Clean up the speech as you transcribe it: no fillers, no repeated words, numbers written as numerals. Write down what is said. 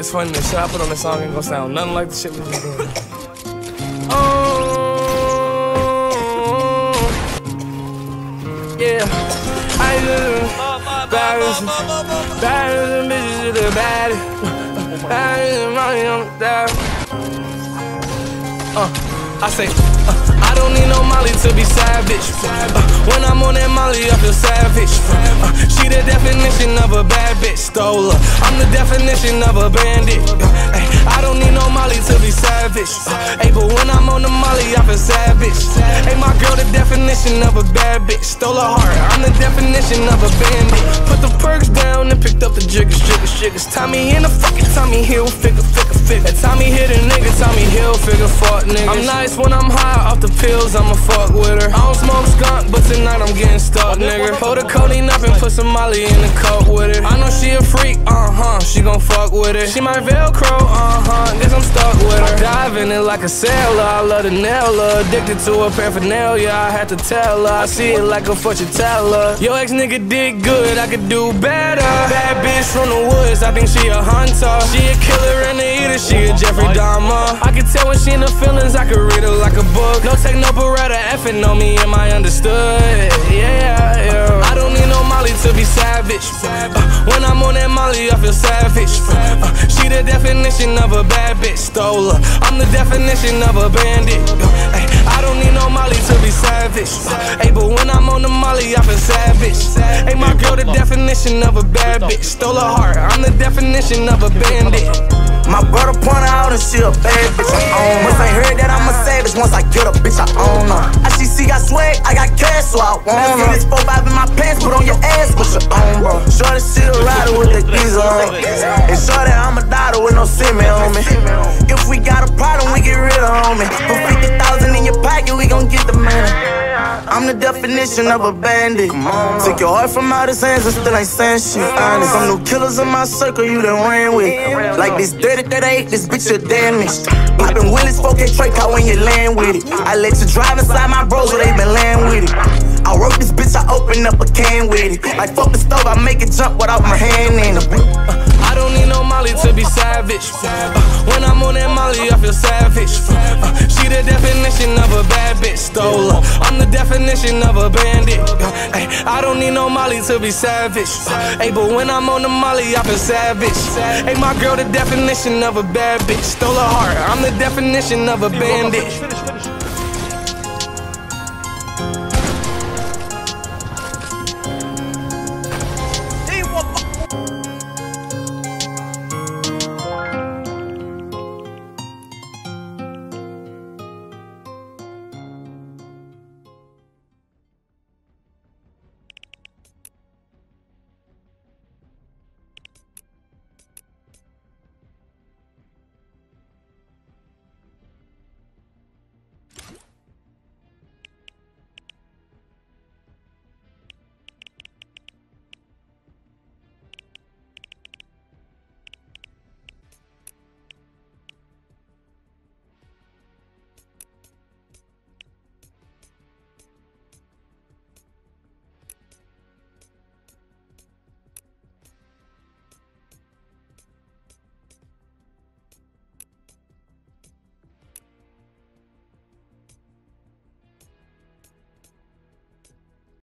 It's funny, the shit I put on the song ain't gonna sound nothing like the shit we was doing. Yeah, I just baddest and bitches to the baddest. Baddest and money on the dial. I say, I don't need no Molly to be savage. When I'm on that Molly, I feel savage. She the definition of a bad bitch, stole her. I'm the definition of a bandit. I don't need no Molly to be savage. But when I'm on the Molly, I feel savage. My girl, the definition of a bad bitch, stole her heart. I'm the definition of a bandit. Put the perks down and picked up the jiggers. Tommy in the fucking Tommy Hill, figure. Tommy hit a nigga, Tommy Hill, figure, fuck niggas. I'm nice when I'm high off the pills, I'ma fuck with her. I don't smoke skunk, but tonight I'm getting stuck, nigga. Pull the codeine up and put some Molly in the cup with it. I know she a freak, she gon' fuck with it. She my Velcro, guess I'm stuck with her. Dive in it like a sailor, I love to nail her. Addicted to her paraphernalia, I had to tell her. I see it like a fortune teller. Yo ex nigga did good, I could do better. Bad bitch from the woods, I think she a hunter. She a killer and a eater, she a Jeffrey Dahmer. I can tell when she in the feelings, I could read her like a book. No take no beretta, effing on me, am I understood? Yeah. I don't need no Molly to be savage. When I'm on that Molly, I feel savage. She the definition of a bad bitch, stole her. I'm the definition of a bandit. I don't need no Molly to be savage. But when I'm on the Molly, I feel savage. My girl, the definition of a bad bitch, stole her heart. I'm the definition of a bandit. My brother point out and she a bad bitch, I own her. Once I heard that I'm a savage, once I get a bitch, I own her. ICC got swag, I got cash, so I want her. See this 4-5 in my pants, put on your ass, put your own, bro. Shorty, she a rider with the geezer on me. And shorty, I'm a daughter with no semen on me. If we got a problem, we get rid of homie. Put 50,000 in your pocket, we gon' get the money. I'm the definition of a bandit. Took your heart from out his hands and still ain't saying shit. Honest, some new killers in my circle you done ran with. Like this 30-38, this bitch a damaged. Poppin' Willis, 4K Trey car when you land with it. I let you drive inside my bros where they been land with it. I wrote this bitch, I open up a can with it. Like fuck the stove, I make it jump without my hand in it. I don't need no Molly to be savage. When I'm on that Molly, I feel savage. She the definition of a bad bitch, stole her. I'm the definition of a bandit. I don't need no Molly to be savage. But when I'm on the Molly, I feel savage. My girl, the definition of a bad bitch, stole her heart. I'm the definition of a bandit.